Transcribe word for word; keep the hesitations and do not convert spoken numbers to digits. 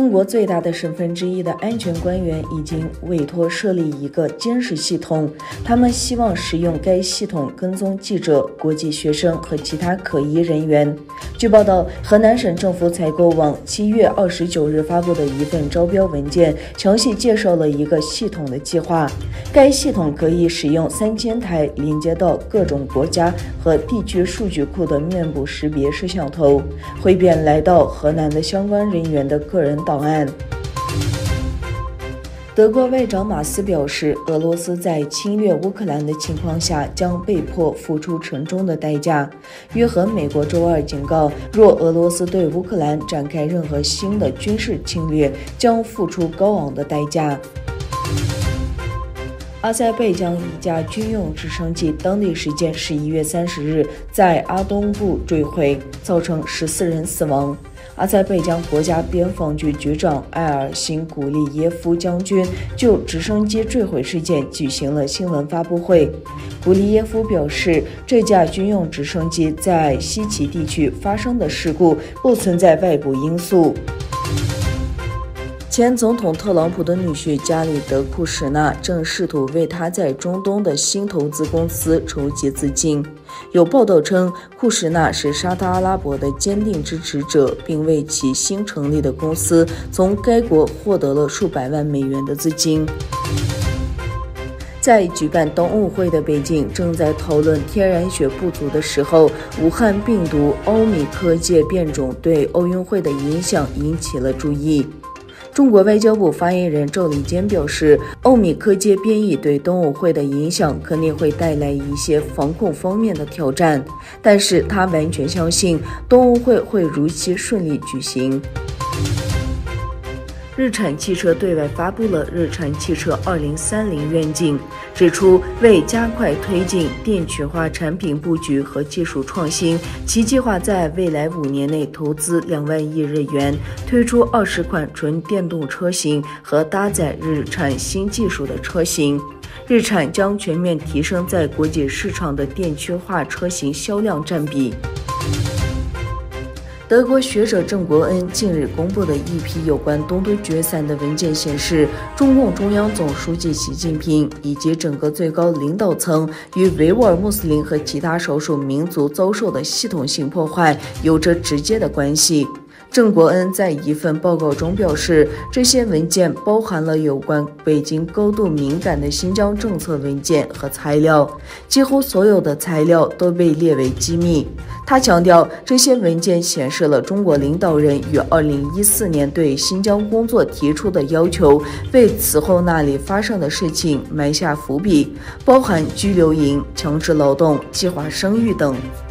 中国最大的省份之一的安全官员已经委托设立一个监视系统，他们希望使用该系统跟踪记者、国际学生和其他可疑人员。据报道，河南省政府采购网七月二十九日发布的一份招标文件，详细介绍了一个系统的计划。该系统可以使用三千台连接到各种国家和地区数据库的面部识别摄像头，汇编来到河南的相关人员的个人档案。德国外长马斯表示，俄罗斯在侵略乌克兰的情况下将被迫付出沉重的代价。约翰美国周二警告，若俄罗斯对乌克兰展开任何新的军事侵略，将付出高昂的代价。阿塞拜疆一架军用直升机当地时间十一月三十日在阿东部坠毁，造成十四人死亡。阿塞拜疆国家边防局局长埃尔辛古利耶夫将军就直升机坠毁事件举行了新闻发布会。古利耶夫表示，这架军用直升机在西奇地区发生的事故不存在外部因素。前总统特朗普的女婿加里德·库什纳正试图为他在中东的新投资公司筹集资金。有报道称，库什纳是沙特阿拉伯的坚定支持者，并为其新成立的公司从该国获得了数百万美元的资金。在举办冬奥会的北京正在讨论天然雪不足的时候，武汉病毒欧米克界变种对奥运会的影响引起了注意。中国外交部发言人赵立坚表示，欧米克界变异对冬奥会的影响肯定会带来一些防控方面的挑战，但是他完全相信冬奥会会如期顺利举行。日产汽车对外发布了日产汽车二零三零愿景，指出为加快推进电气化产品布局和技术创新，其计划在未来五年内投资两万亿日元，推出二十款纯电动车型和搭载日产新技术的车型。日产将全面提升在国际市场的电气化车型销量占比。德国学者郑国恩近日公布的一批有关东突厥散的文件显示，中共中央总书记习近平以及整个最高领导层与维吾尔穆斯林和其他少数民族遭受的系统性破坏有着直接的关系。郑国恩在一份报告中表示，这些文件包含了有关北京高度敏感的新疆政策文件和材料，几乎所有的材料都被列为机密。他强调，这些文件显示了中国领导人于二零一四年对新疆工作提出的要求，为此后那里发生的事情埋下伏笔，包含拘留营、强制劳动、计划生育等。